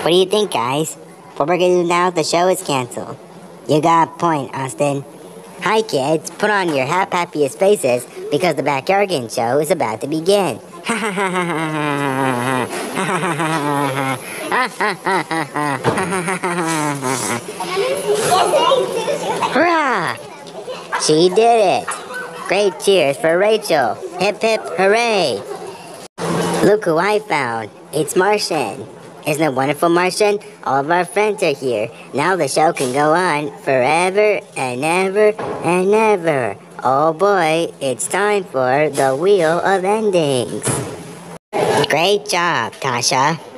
What do you think, guys? What we're gonna do now? The show is canceled. You got a point, Austin. Hi, kids. Put on your happiest faces because the Backyard Game Show is about to begin. Hurrah! She did it. Great cheers for Rachel. Hip hip hooray. Look who I found. It's Martian. Isn't it wonderful, Martian? All of our friends are here. Now the show can go on forever and ever and ever. Oh boy, it's time for the Wheel of Endings. Great job, Tasha.